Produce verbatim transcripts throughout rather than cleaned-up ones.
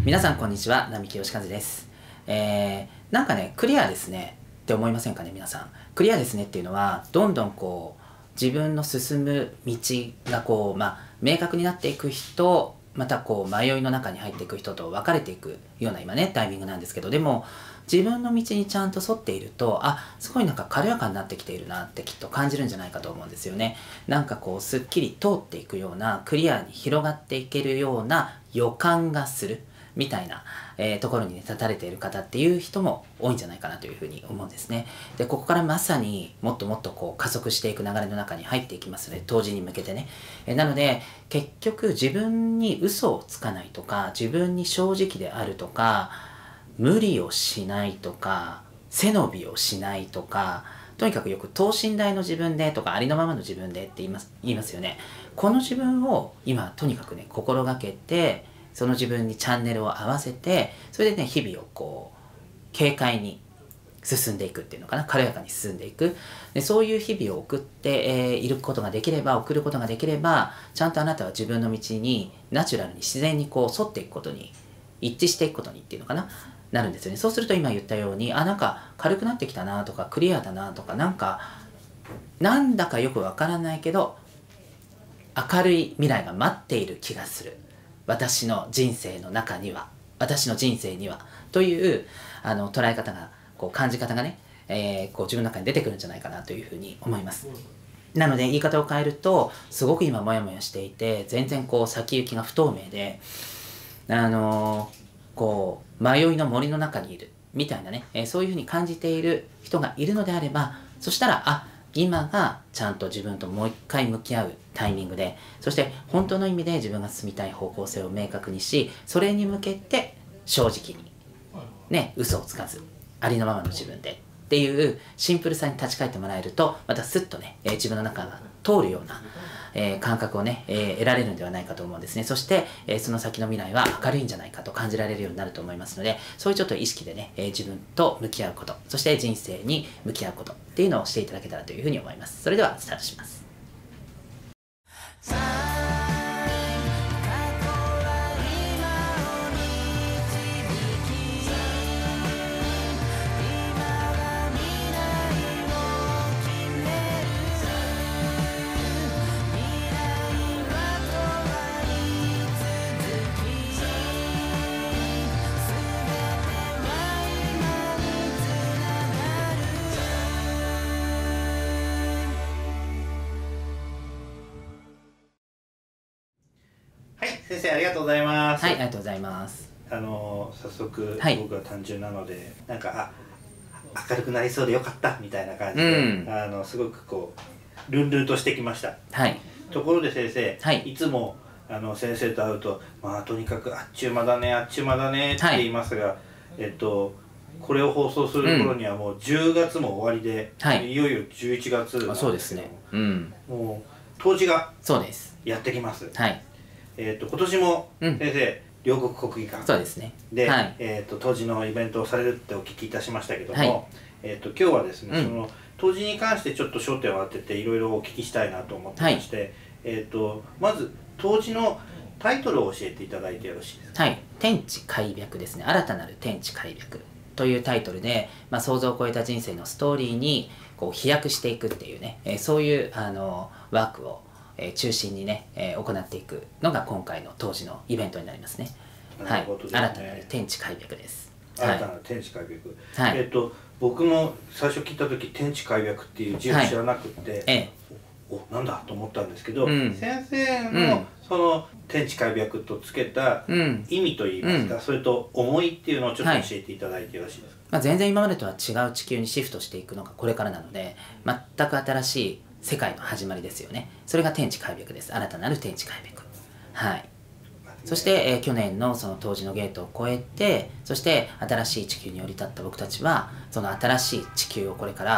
皆さんこんにちは、並木義和です。えー、なんかね、クリアですねって思いませんかね、皆さん。クリアですねっていうのは、どんどんこう、自分の進む道がこう、まあ、明確になっていく人、またこう、迷いの中に入っていく人と分かれていくような今ね、タイミングなんですけど、でも、自分の道にちゃんと沿っていると、あ、すごいなんか軽やかになってきているなってきっと感じるんじゃないかと思うんですよね。なんかこう、すっきり通っていくような、クリアに広がっていけるような予感がする。みたいな、えー、ところに、ね、立たれている方っていう人も多いんじゃないかなというふうに思うんですね。で、ここからまさにもっともっとこう加速していく流れの中に入っていきますので、当時に向けてね。えー、なので、結局自分に嘘をつかないとか、自分に正直であるとか、無理をしないとか、背伸びをしないとか、とにかくよく等身大の自分でとかありのままの自分でって言います、言いますよね。この自分を今とにかくね、心がけて、その自分にチャンネルを合わせて、それでね、日々をこう、軽快に進んでいくっていうのかな、軽やかに進んでいく。でそういう日々を送って、えー、いることができれば、送ることができれば、ちゃんとあなたは自分の道にナチュラルに自然にこう沿っていくことに、一致していくことにっていうのかな、なるんですよね。そうすると今言ったように、あ、なんか軽くなってきたなとか、クリアだなとか、なんか、なんだかよくわからないけど、明るい未来が待っている気がする。私の人生の中には、私の人生には、というあの捉え方が、こう感じ方がね、えー、こう自分の中に出てくるんじゃないかなというふうに思います。なので言い方を変えると、すごく今モヤモヤしていて、全然こう先行きが不透明で、あのー、こう迷いの森の中にいるみたいなね、えー、そういうふうに感じている人がいるのであれば、そしたら、あ、今がちゃんと自分ともう一回向き合うタイミングで、そして本当の意味で自分が進みたい方向性を明確にし、それに向けて正直にね、嘘をつかずありのままの自分でっていうシンプルさに立ち返ってもらえると、またスッとね、えー、自分の中が通るような、えー、感覚をね、えー、得られるんではないかと思うんですね。そして、えー、その先の未来は明るいんじゃないかと感じられるようになると思いますので、そういうちょっと意識でね、えー、自分と向き合うこと、そして人生に向き合うことっていうのをしていただけたらというふうに思います。それではスタートします。 先生ありがとうございます。 はい、ありがとうございます。 あの早速、 はい、 僕は単純なのでなんかあ明るくなりそうでよかったみたいな感じで、うん、あのすごくこうルンルンとしてきました。 はい、 ところで先生、 はい、 いつもあの先生と会うとまあとにかくあっちゅう間だねあっちゅう間だねって言いますが、はい、えっとこれを放送する頃にはもうじゅうがつも終わりで、はい、いよいよじゅういちがつなんですけども、 そうですね、うん、 もう冬至がそうですやってきます。 はい、 えっと今年も先生、うん、両国国技館そうですねで、 はい、 えーと冬至のイベントをされるってお聞きいたしましたけども、はい、えーと今日はですね、うん、その冬至に関してちょっと焦点を当てていろいろお聞きしたいなと思ってまして、はい、えーとまず冬至のタイトルを教えていただいてよろしいですか。 はい、天地開闢ですね。新たなる天地開闢というタイトルで、まあ、想像を超えた人生のストーリーにこう飛躍していくっていうね、えー、そういうあのワークをえー、中心にね、えー、行っていくのが今回の当時のイベントになりますね。 なるほどですね。 はい、新たなる天地開闢です。 新たなる天地開闢。はい、えっと僕も最初聞いた時天地開闢っていう字を知らなくて、はい、ええ、おなんだと思ったんですけど、うん、先生のその天地開闢とつけた意味といいますか、うん、それと思いっていうのをちょっと教えていただいてよろしいですか。 はい、まあ、全然今までとは違う地球にシフトしていくのがこれからなので、全く新しい世界の始まりですよね。それが天地開闢です。新たなる天地開闢。はい。そして、えー、去年のその冬至のゲートを越えて、そして新しい地球に降り立った僕たちは、その新しい地球をこれから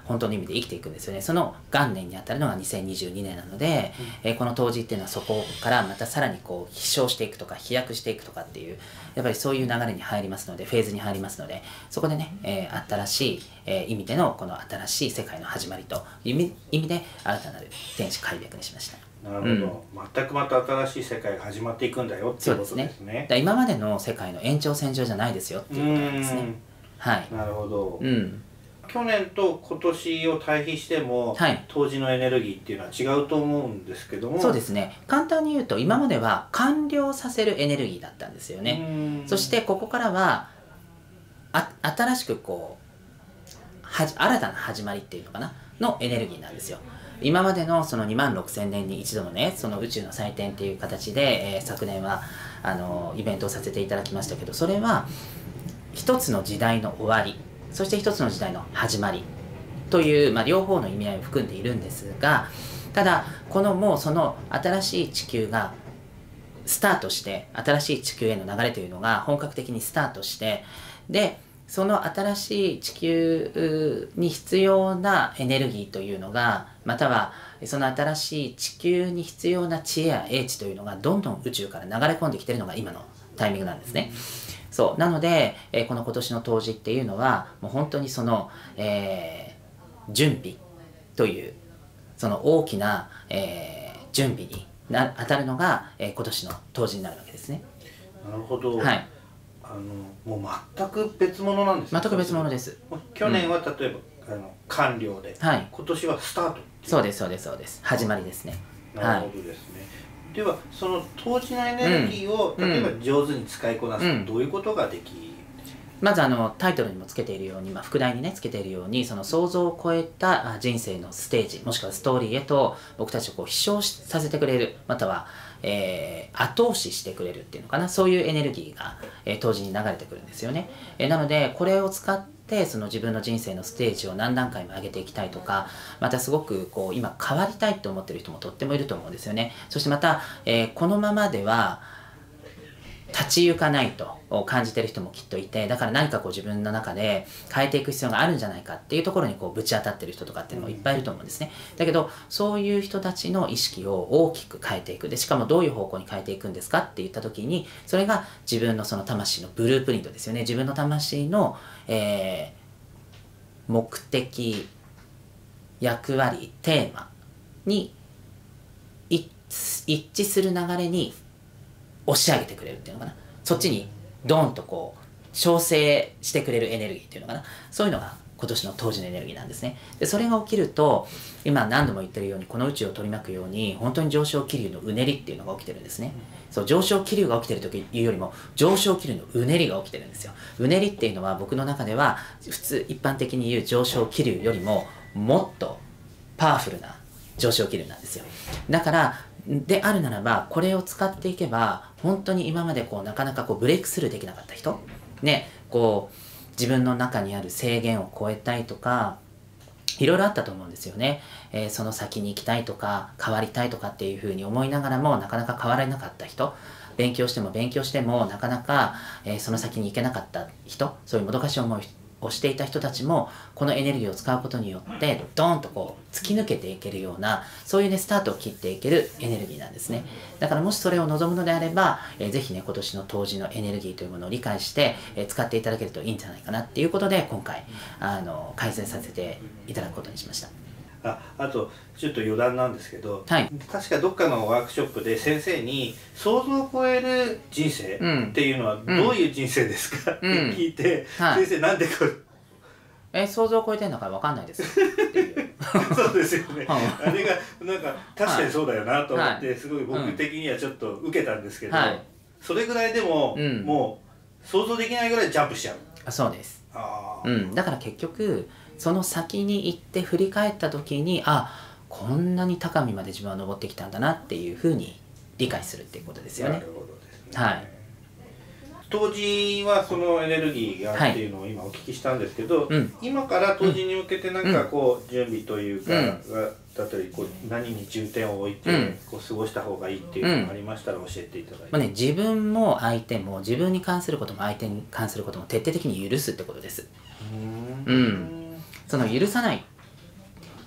本当の意味で生きていくんですよね。その元年にあたるのがにせんにじゅうにねんなので、うん、えー、この冬至っていうのはそこからまたさらにこう飛翔していくとか飛躍していくとかっていうやっぱりそういう流れに入りますので、フェーズに入りますので、そこでね、えー、新しい、えー、意味でのこの新しい世界の始まりという意味で新たなる天使開闢にしました。 なるほど、うん、全くまた新しい世界が始まっていくんだよっていうことですね。そうですね。 だ今までの世界の延長線上じゃないですよっていうことなんですね。はい。 なるほど。 うん。 去年と今年を対比しても、はい、冬至のエネルギーっていうのは違うと思うんですけども。 そうですね。簡単に言うと今までは完了させるエネルギーだったんですよね。そしてここからはあ新しくこうは新たな始まりっていうのかなのエネルギーなんですよ。今までのそのにまんろくせんねんに一度のね、その宇宙の祭典っていう形で、えー、昨年はあのイベントをさせていただきましたけど、それは一つの時代の終わり、そして一つの時代の始まりという、まあ、両方の意味合いを含んでいるんですが、ただこのもうその新しい地球がスタートして、新しい地球への流れというのが本格的にスタートして、でその新しい地球に必要なエネルギーというのが、またはその新しい地球に必要な知恵や英知というのがどんどん宇宙から流れ込んできているのが今のタイミングなんですね。そうなので、えー、この今年の冬至っていうのはもう本当にその、えー、準備というその大きな、えー、準備にな当たるのが、えー、今年の冬至になるわけですね。 なるほど。 はい。 あのもう全く別物なんですね。 全く別物です。 去年は例えば、うん、あの完了で、はい、今年はスタート。 そうですそうですそうです。始まりですね。 なるほどですね。はい、ではその冬至のエネルギーを、うん、例えば上手に使いこなすと、うん、どういうことができる？ まずあのタイトルにもつけているように、まあ、副題にねつけているように、その想像を超えた人生のステージもしくはストーリーへと僕たちをこう飛翔させてくれる、または、えー、後押ししてくれるっていうのかな、そういうエネルギーが、えー、冬至に流れてくるんですよね。えー、なのでこれを使ってその自分の人生のステージを何段階も上げていきたいとか、またすごくこう今変わりたいと思ってる人もとってもいると思うんですよね。そしてまた、えー、このままでは立ち行かないと感じてる人もきっといて、だから何かこう自分の中で変えていく必要があるんじゃないかっていうところにこうぶち当たってる人とかっていうのもいっぱいいると思うんですね。だけどそういう人たちの意識を大きく変えていく。でしかもどういう方向に変えていくんですかって言った時に、それが自分のその魂のブループリントですよね。自分の魂の、えー、目的、役割、テーマに一致する流れに押し上げてくれるっていうのかな、そっちにドーンとこう調整してくれるエネルギーっていうのかな、そういうのが今年の冬至のエネルギーなんですね。でそれが起きると、今何度も言ってるようにこの宇宙を取り巻くように本当に上昇気流のうねりっていうのが起きてるんですね。そう上昇気流が起きてるというよりも上昇気流のうねりが起きてるんですよ。うねりっていうのは僕の中では普通一般的に言う上昇気流よりももっとパワフルな上昇気流なんですよ。だからであるならばこれを使っていけば本当に今までこうなかなかこうブレイクスルーできなかった人ね、こう自分の中にある制限を超えたいとかいろいろあったと思うんですよね。えー、その先に行きたいとか変わりたいとかっていうふうに思いながらもなかなか変わらなかった人、勉強しても勉強してもなかなか、えー、その先に行けなかった人、そういうもどかしい思いをしていた人たちもこのエネルギーを使うことによってドーンとこう突き抜けていけるような、そういうねスタートを切っていけるエネルギーなんですね。だからもしそれを望むのであれば、えー、ぜひね今年の冬至のエネルギーというものを理解して、えー、使っていただけるといいんじゃないかなっていうことで今回あの改善させていただくことにしました。 あ, あとちょっと余談なんですけど、 はい、 確かどっかのワークショップで先生に想像を超える人生っていうのはどういう人生ですか、うん、って聞いて、うんはい、先生なんでこれえ想像を超えてるのか分かんないですっていうそうですよねあれがなんか確かにそうだよなと思って、はい、すごい僕的にはちょっと受けたんですけど、はい、それぐらいでも、うん、もう想像できないぐらいジャンプしちゃう。 あそうです。あ、うん、だから結局その先に行って振り返った時にあこんなに高みまで自分は登ってきたんだなっていうふうに理解するっていうことですよね。 なるほどですね。 はい。 冬至はそのエネルギーがっていうのを今お聞きしたんですけど、はい、今から冬至に向けてなんかこう準備というか、うん、だったりこう何に重点を置いてこう過ごした方がいいっていうのがありましたら教えていただいて、うんまあね、自分も相手も自分に関することも相手に関することも徹底的に許すってことです。うん、うんその許さない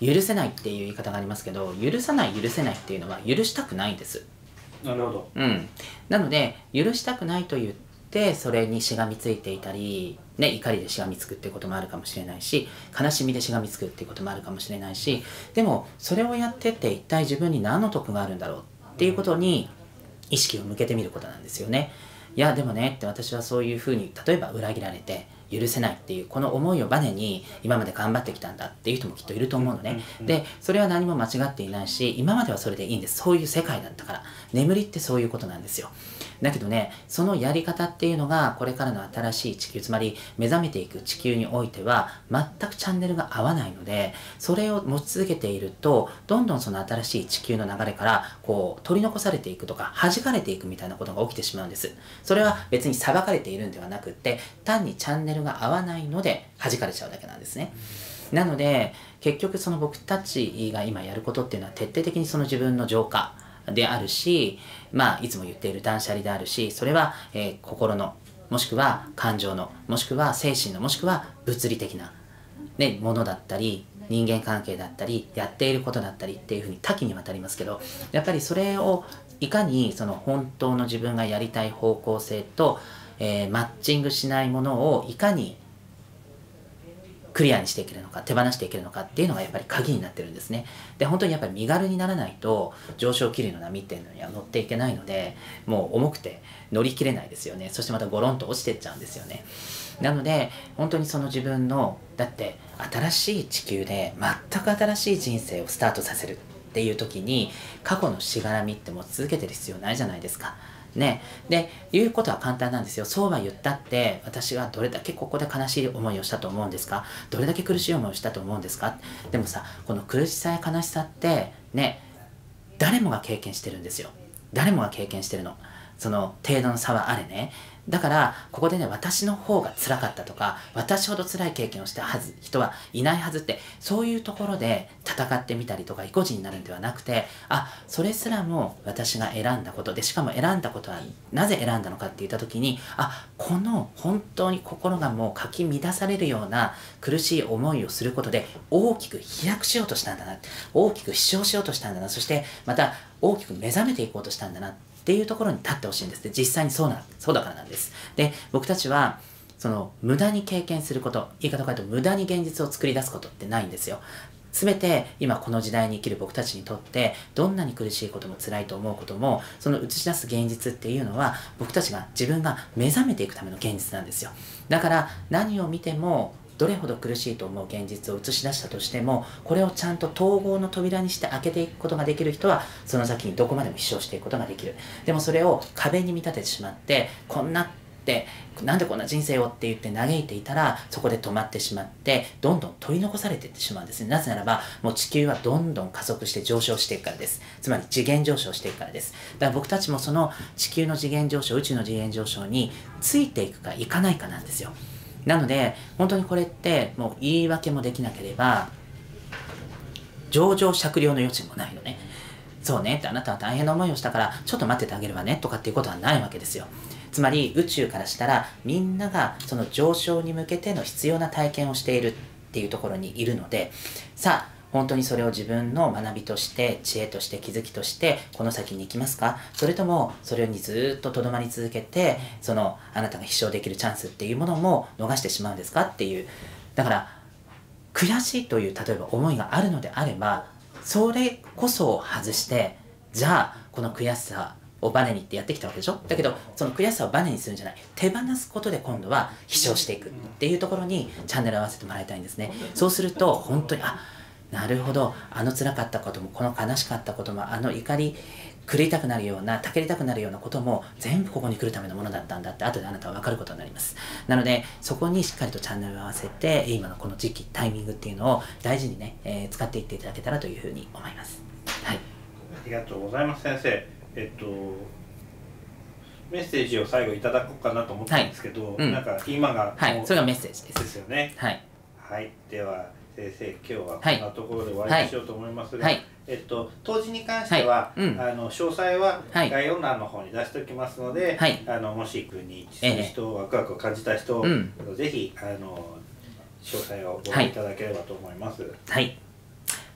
許せないっていう言い方がありますけど、許さない許せないっていうのは許したくないんです。 なるほど。 うん。なので許したくないと言ってそれにしがみついていたり、ね、怒りでしがみつくっていうこともあるかもしれないし、悲しみでしがみつくっていうこともあるかもしれないし、でもそれをやってって一体自分に何の得があるんだろうっていうことに意識を向けてみることなんですよね。いやでもねって私はそういうふうに例えば裏切られて許せないっていうこの思いをバネに今まで頑張ってきたんだっていう人もきっといると思うのね。でそれは何も間違っていないし、今まではそれでいいんです。そういう世界だったから。眠りってそういうことなんですよ。だけどね、そのやり方っていうのがこれからの新しい地球、つまり目覚めていく地球においては全くチャンネルが合わないので、それを持ち続けているとどんどんその新しい地球の流れからこう取り残されていくとか弾かれていくみたいなことが起きてしまうんです。それは別に裁かれているんではなくって、単にチャンネルが合わないので弾かれちゃうだけなんですね。なので結局その僕たちが今やることっていうのは徹底的にその自分の浄化であるし、まあいつも言っている断捨離であるし、それは、えー、心の、もしくは感情の、もしくは精神の、もしくは物理的な、ね、ものだったり人間関係だったりやっていることだったりっていうふうに多岐にわたりますけど、やっぱりそれをいかにその本当の自分がやりたい方向性と、えー、マッチングしないものをいかにクリアにしていけるのか、手放していけるのかっていうのがやっぱり鍵になってるんですね。で、本当にやっぱり身軽にならないと上昇気流の波っていうのには乗っていけないので、もう重くて乗り切れないですよね。そしてまたゴロンと落ちてっちゃうんですよね。なので本当にその自分の、だって新しい地球で全く新しい人生をスタートさせるっていう時に過去のしがらみってもう続けてる必要ないじゃないですか。ね、で言うことは簡単なんですよ。そうは言ったって私はどれだけここで悲しい思いをしたと思うんですか、どれだけ苦しい思いをしたと思うんですか。でもさ、この苦しさや悲しさってね、誰もが経験してるんですよ。誰もが経験してるの。その程度の差はあれね。だからここでね、私の方が辛かったとか私ほど辛い経験をしたはず人はいないはずって、そういうところで戦ってみたりとか意固地になるんではなくて、あ、それすらも私が選んだことで、しかも選んだことはなぜ選んだのかって言った時に、あ、この本当に心がもうかき乱されるような苦しい思いをすることで大きく飛躍しようとしたんだな、大きく飛翔しようとしたんだな、そしてまた大きく目覚めていこうとしたんだなっていうところに立ってほしいんです。で、実際にそうな、そうだからなんです。で、僕たちはその無駄に経験すること、言い方を変えると無駄に現実を作り出すことってないんですよ。すべて今この時代に生きる僕たちにとってどんなに苦しいことも辛いと思うことも、その映し出す現実っていうのは僕たちが自分が目覚めていくための現実なんですよ。だから何を見てもどれほど苦しいと思う現実を映し出したとしても、これをちゃんと統合の扉にして開けていくことができる人はその先にどこまでも飛翔していくことができる。でもそれを壁に見立ててしまって、こんなってなんでこんな人生をって言って嘆いていたら、そこで止まってしまってどんどん取り残されていってしまうんですね。なぜならばもう地球はどんどん加速して上昇していくからです。つまり次元上昇していくからです。だから僕たちもその地球の次元上昇、宇宙の次元上昇についていくかいかないかなんですよ。なので本当にこれってもう言い訳もできなければ情状酌量の余地もないのね。そうねって、あなたは大変な思いをしたからちょっと待っててあげるわねとかっていうことはないわけですよ。つまり宇宙からしたらみんながその上昇に向けての必要な体験をしているっていうところにいるので、さあ本当にそれを自分の学びとして知恵として気づきとしてこの先に行きますか、それともそれにずっととどまり続けてそのあなたが飛翔できるチャンスっていうものも逃してしまうんですかっていう。だから悔しいという例えば思いがあるのであれば、それこそを外して、じゃあこの悔しさをバネにってやってきたわけでしょ。だけどその悔しさをバネにするんじゃない、手放すことで今度は飛翔していくっていうところにチャンネルを合わせてもらいたいんですね。そうすると本当に、あ、なるほど、あの辛かったこともこの悲しかったこともあの怒り狂いたくなるようなたけりたくなるようなことも全部ここに来るためのものだったんだって後であなたは分かることになります。なのでそこにしっかりとチャンネルを合わせて今のこの時期タイミングっていうのを大事にね、えー、使っていっていただけたらというふうに思います。はい、 ありがとうございます先生。えっとメッセージを最後いただこうかなと思ったんですけど、はい、うん、なんか今がはい、それがメッセージです。 ですよね。 はい、 はい、では先生今日はこんなところで終わりにしようと思いますが、はいはい、えっと当時に関しては、はい、うん、あの詳細は概要欄の方に出しておきますので、はい、あのもし君にする人、ええ、ワクワクを感じた人、うん、ぜひあの詳細をご覧いただければと思います。 はい。と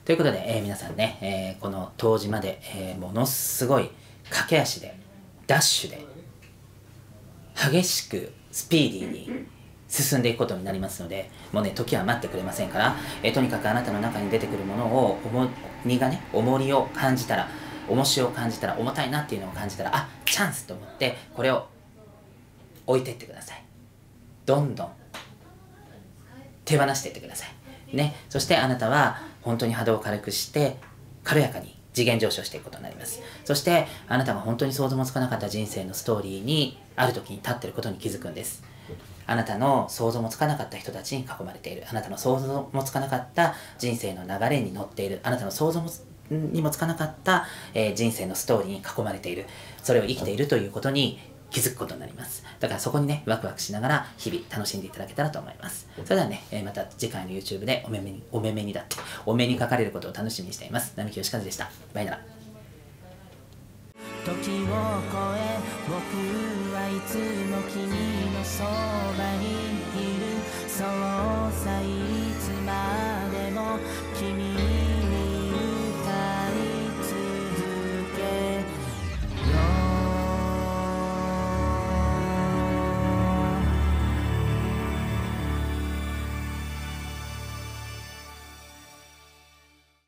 ということで、えー、皆さんね、えー、この冬至まで、えー、ものすごい駆け足でダッシュで激しくスピーディーに進んでいくことになりますので、もうね時は待ってくれませんから、えー、とにかくあなたの中に出てくるものを重荷がね重りを感じたら、重しを感じたら、重たいなっていうのを感じたら、あ、チャンスと思ってこれを置いていってください。どんどん手放していってくださいね。そしてあなたは本当に波動を軽くして軽やかに次元上昇していくことになります。そしてあなたが本当に想像もつかなかった人生のストーリーにある時に立っていることに気づくんです。あなたの想像もつかなかった人たちに囲まれている、あなたの想像もつかなかった人生の流れに乗っている、あなたの想像もにもつかなかった、えー、人生のストーリーに囲まれている、それを生きているということに気づくことになります。だからそこにねワクワクしながら日々楽しんでいただけたらと思います。それではね、えー、また次回の YouTube でお目目にお目目にだってお目にかかれることを楽しみにしています。並木義和でした。バイなら。 時を超え僕はいつも